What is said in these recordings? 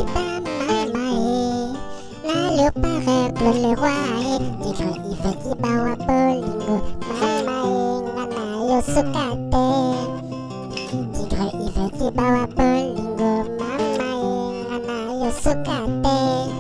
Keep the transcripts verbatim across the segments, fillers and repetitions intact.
Diba Malmae, la léopard Claude Leroy, Tigre Yves Diba Wabolingo, Malmae, Ngana Yosukate, Tigre Yves Diba Wabolingo, Malmae, Ngana Yosukate.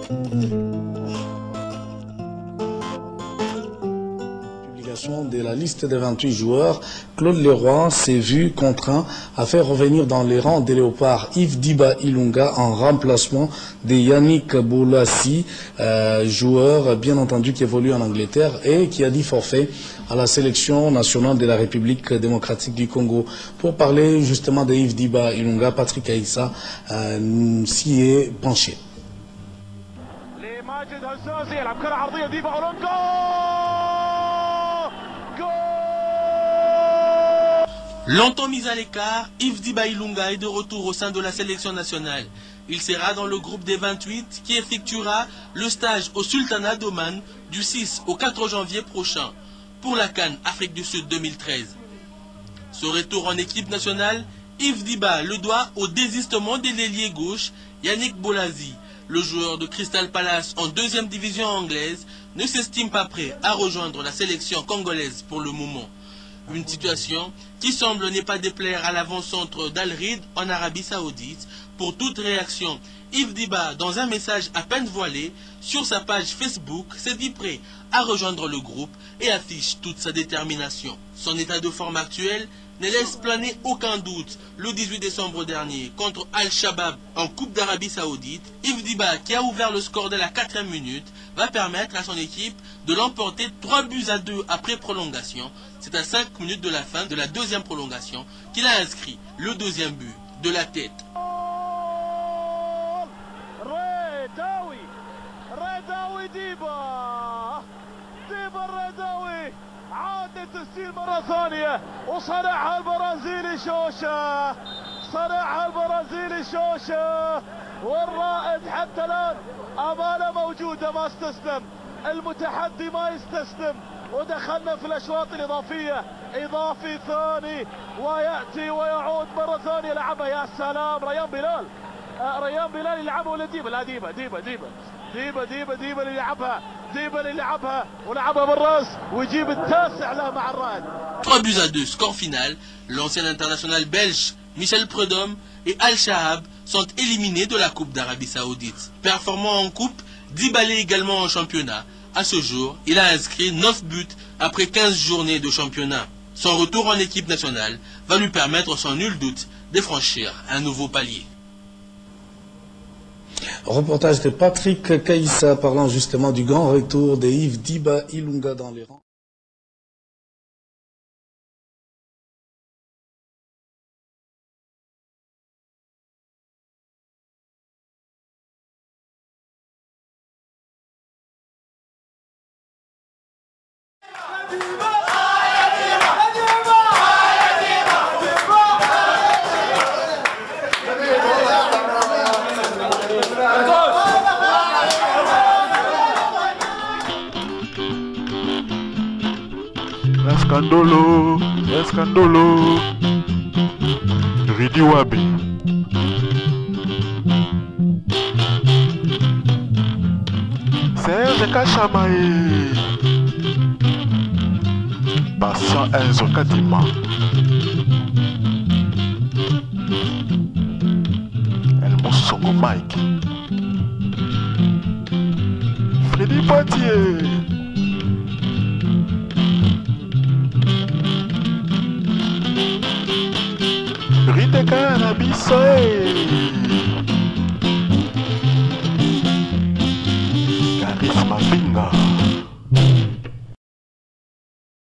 De la liste des vingt-huit joueurs, Claude Leroy s'est vu contraint à faire revenir dans les rangs des léopards Yves Diba Ilunga en remplacement de Yannick Boulassi, euh, joueur bien entendu qui évolue en Angleterre et qui a dit forfait à la sélection nationale de la République démocratique du Congo. Pour parler justement de Yves Diba Ilunga, Patrick Aïssa euh, s'y est penché. Longtemps mis à l'écart, Yves Diba Ilunga est de retour au sein de la sélection nationale. Il sera dans le groupe des vingt-huit qui effectuera le stage au Sultanat d'Oman du six au quatre janvier prochain pour la CAN Afrique du Sud deux mille treize. Ce retour en équipe nationale, Yves Diba le doit au désistement de l'ailier gauche Yannick Boulassi. Le joueur de Crystal Palace en deuxième division anglaise ne s'estime pas prêt à rejoindre la sélection congolaise pour le moment. Une situation qui semble ne pas déplaire à l'avant-centre d'Al Riyad en Arabie Saoudite. Pour toute réaction, Yves Diba, dans un message à peine voilé sur sa page Facebook, s'est dit prêt à rejoindre le groupe et affiche toute sa détermination. Son état de forme actuel ne laisse planer aucun doute. Le dix-huit décembre dernier, contre Al-Shabaab en Coupe d'Arabie Saoudite, Yves Diba, qui a ouvert le score de la quatrième minute, va permettre à son équipe de l'emporter trois buts à deux après prolongation. C'est à cinq minutes de la fin de la deuxième prolongation qu'il a inscrit le deuxième but de la tête. ريداوي ريداوي ديبا ديبا الريداوي عاد التسجيل مرة ثانية وصنعها البرازيلي شوشة صنعها البرازيلي شوشة والرائد حتى الآن أمانة موجودة ما استسلم المتحدي ما يستسلم ودخلنا في الأشواط الإضافية إضافي ثاني ويأتي ويعود مرة ثانية لعبها يا سلام ريان بلال ريان بلال يلعبها ولا ديبا لا ديبا ديبا ديبا ديبا ديبا ديبا اللي يلعبها ديبا اللي يلعبها ولعبها بالراس ويجيب التاسع له مع الرائد. trois buts à deux, score final. L'ancien international belge Michel Prudhomme et Al-Shabaab sont éliminés de la Coupe d'Arabie Saoudite. Performant en coupe, Diba l'est également en championnat. À ce jour, il a inscrit neuf buts après quinze journées de championnat. Son retour en équipe nationale va lui permettre sans nul doute de franchir un nouveau palier. Reportage de Patrick Kaïssa parlant justement du grand retour de Yves Diba Ilunga dans les rangs. Escandolo, escandolo, Ridi Wabi. Serge Kachamae, Patient Enzo Kadima, El Moussongo Mike, Freddy Poitier. Rite Canabisoe Charisma Finger